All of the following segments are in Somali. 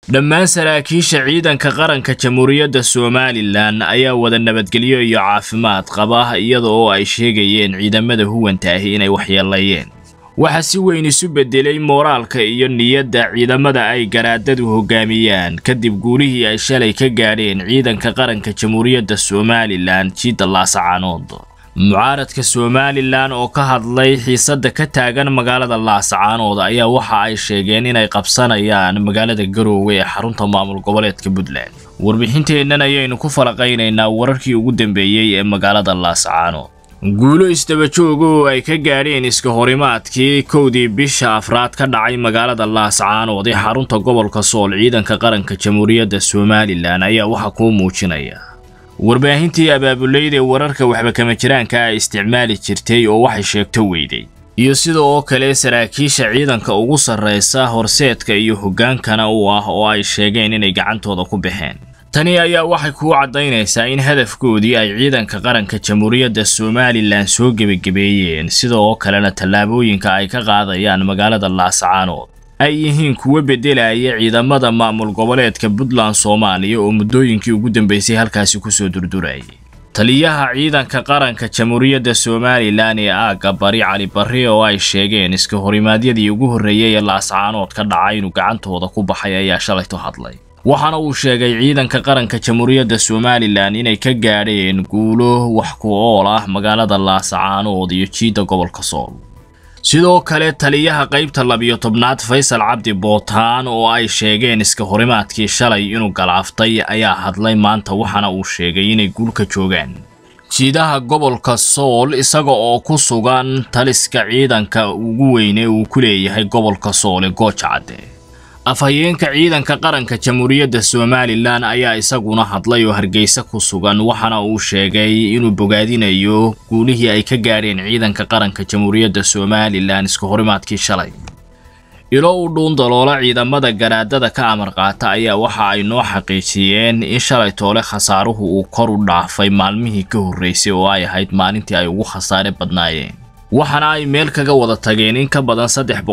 dhammaan saraakiisha ciidanka qaranka Jamhuuriyadda Somaliland ayaa wada nabadgelyo iyo caafimaad qaba iyada oo ay sheegayeen ciidamada huwanta ah inay waxyeelayeen waxa si weyn isu bedelay moraalka iyo niyadda ciidamada ay garaadadu hogaamiyaan kadib guulihii ay shalay ka gaadheen ciidanka qaranka Jamhuuriyadda Somaliland jidda Laascaanood mucaaradka Somaliland oo ka hadlay xiisadda ka taagan magaalada Laascaanood ayaa waxa ay sheegeen inay qabsanayaan magaalada Garowe ee xarunta maamul goboleedka Puntland warbixinteennan ayaynu ku falaqaynaynaa wararkii ugu dambeeyay ee magaalada Laascaanood guulo isdaba joog oo ay ka gaadheen iska horimaadkii kowdii bisha afraad ka dhacay magaalada Laascaanood ee xarunta gobolka Sool ciidanka qaranka Jamhuuriyadda Somaliland ayaa waxa ku muujinaya warbaahintii abaabulayda wararka waxba kama jiraanka ay isticmaali jirtay oo waxay sheegto weyday iyo sidoo kale saraakiisha ciidanka ugu sareysa horseedka iyo hogaankana u ah oo ay sheegeen inay gacantooda ku baxeen tani ayaa waxay ku cadaynaysaa in hadafkoodii ay ciidanka qaranka Jamhuuriyadda Somaliland soo gabagabeeyeen sidoo kalena tallaabooyinka ay ka qaadayaan magaalada Laascaanood ay yihiin kuwa bedelaya ciidamada maamul goboleedka Puntland Soomaaliya oo muddooyinkii ugu dambeysay halkaasi ku soo durduray taliyaha ciidanka qaranka Jamhuuriyadda Somaliland ee aaga Bari Cali Barre oo ay sheegeen iska horimaadyadii ugu horeeyay ee Laascaanood ka dhacay inuu gacantooda ku baxay ayaa shalay hadlay waxaana uu sheegay ciidanka qaranka Jamhuuriyadda Somaliland inay ka gaadheen guulo wax ku ool ah magaalada Laascaanood iyo jidda gobolka Sool sidoo kale taliyaha qaybta 12aad Faysal Cabdi Bootaan oo ay sheegeen iska horimaadkii shalay inuu galaaftay ayaa hadlay maanta waxaana uu sheegay inay guul ka joogaan jiidaha gobolka Sool isaga oo ku sugan taliska ciidanka ugu weyn ee uu ku leeyahay gobolka Sool ee Goojacade afhayeenka ciidanka qaranka Jamhuuriyadda Somaliland ayaa isaguna hadlay oo Hargeysa ku sugan waxaana uu sheegay inuu bogaadinayo guulihii ay ka gaadheen ciidanka qaranka Jamhuuriyadda Somaliland iska horimaadkii shalay ilo u dhuundaloola ciidamada garaadada ka amar qaata ayaa waxa ay noo xaqiijiyeen in shalay toole khasaaruhu uu kor u dhaafay maalmihii ka horeysay oo ay ahayd maalintii ay ugu khasaare badnaayeen waxaana ay meel kaga wada tageen in ka badan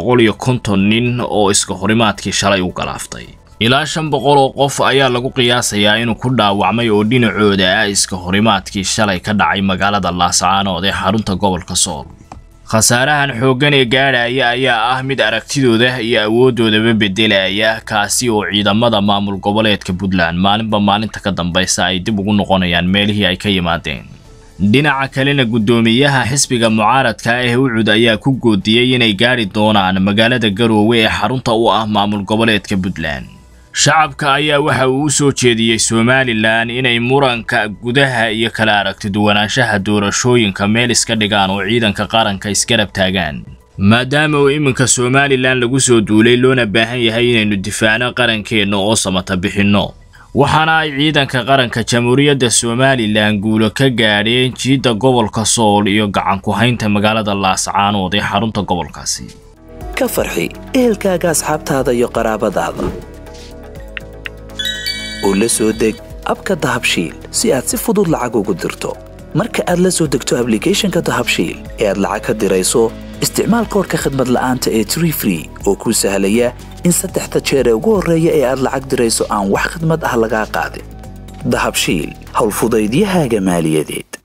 350 nin oo iska horimaadkii shalay u galaaftay ilaa 500 oo qof ayaa lagu qiyaasayaa inuu ku dhaawacmay oo dhinacooda ah iska horimaadkii shalay ka dhacay magaalada Laascaanood ee xarunta gobolka Sool khasaarahan xooggan ee gaadhaya ayaa ah mid aragtidooda iyo awoodooda bedelaya kaasi oo ciidamada maamul goboleedka Puntland maalinba maalinta ka dambaysa ay dib ugu noqonayaan meelihii ay ka yimaadeen dhinaca kalena gudoomiyaha xisbiga mucaaradka ah Ucud ayaa ku goodiyay inay gaari doonaan magaalada Garowe ee xarunta u ah maamul goboleedka Puntland shacabka ayaa waxa uu soo jeediyay Somaliland inay muranka gudaha iyo kala aragti duwanaanshaha doorashooyinka meel iska dhigaan oo ciidanka qaranka isgarab taagaan maadaama uu iminka Somaliland lagu soo duulay loona baahan yahay inaynu difaacno qarankeena oo samata bixino waxaana ay ciidanka qaranka Jamhuuriyadda Somaliland guulo ka gaadheen jidda gobolka Sool iyo gacan ku haynta magaalada Laascaanood ee xarunta gobolkaasi ka farxi ehelkaaga asxaabtaada iyo qaraabadaada oo la soo deg abka Dahabshiil si aad si fudud lacag ugu dirto marka aad la soo degto applicationka Dahabshiil ee aad lacag ka dirayso isticmaal koodka khidmad la'aanta ee Tree oo ku sahlaya in 3 jeer ugu horeeya ee aad lacag dirayso aan wax khidmad ah laga qaadin Dahabshiil hawl fudaydiyahaaga maaliyadeed